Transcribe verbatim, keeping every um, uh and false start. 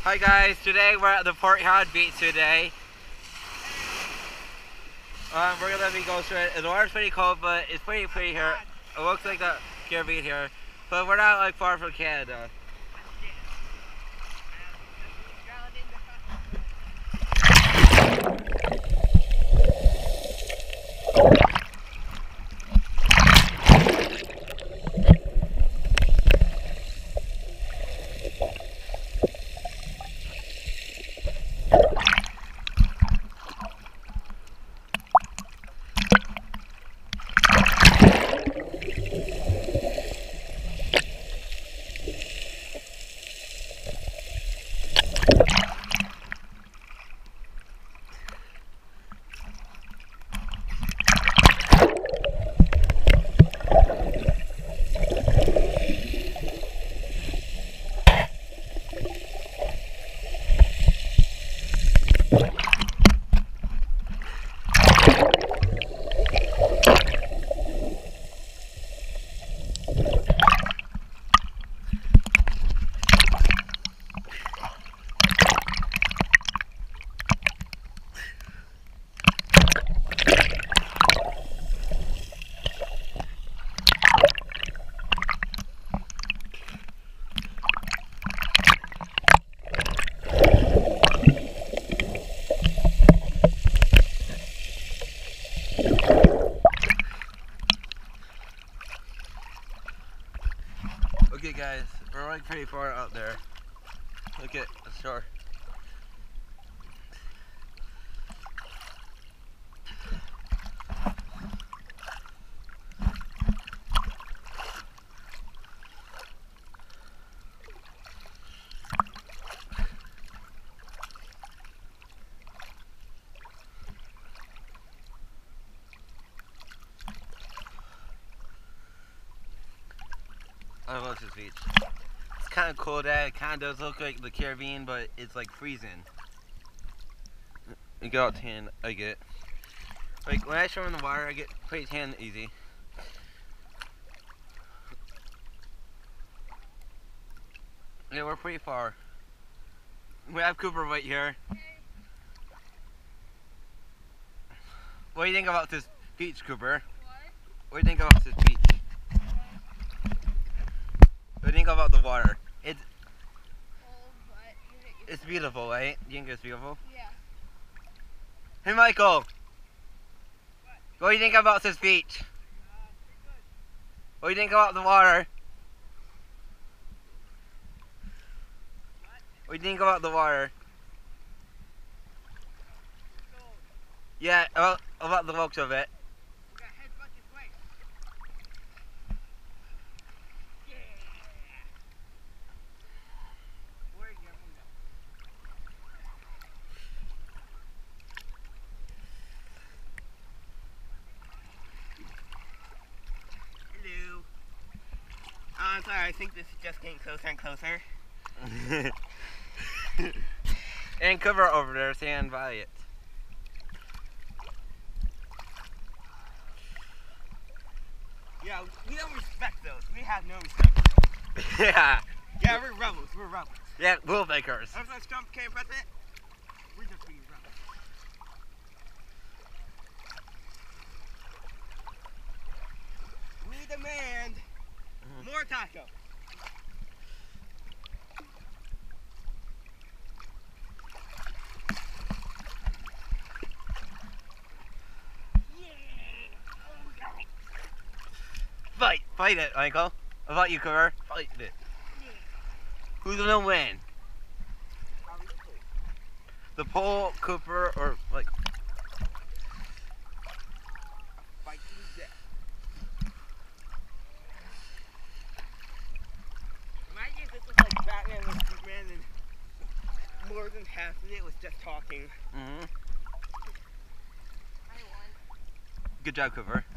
Hi guys, today we're at the Port Huron Beach today. Um, we're gonna be going through it. The water's pretty cold, but it's pretty pretty here. It looks like the Caribbean here, but we're not like far from Canada. Okay guys, we're like pretty far out there. Look at the shore. I love this beach. It's kind of cold out. It kind of does look like the Caribbean, but it's like freezing. You get all tan, I get. Like when I swim in the water, I get pretty tan easy. Yeah, we're pretty far. We have Cooper right here. What do you think about this beach, Cooper? What? What do you think about this beach? What do you think about the water? It's cold, but it's beautiful, right? You think it's beautiful? Yeah. Hey, Michael. What? What do you think about this beach? Uh, pretty good. What do you think about the water? What? What do you think about the water? Cold. Yeah, about, about the looks of it. We got headbutt this way. Yeah. Where's your window? Hello. Oh, I'm sorry, I think this is just getting closer and closer. And Cooper over there saying by it. Yeah, we don't respect those. We have no respect. Yeah. Yeah, we're rebels. We're rebels. Yeah, rule makers. Ever since Trump became president, we're just being rebels. We demand mm-hmm. more tacos. Fight! Fight it, Michael. How about you, Cooper? Fight it. Who's gonna win? The pole, Cooper, or like... Fight to the death. Imagine if this was like Batman with Superman and more than half of it was just talking. Mm-hmm. I won. Good job, Cooper.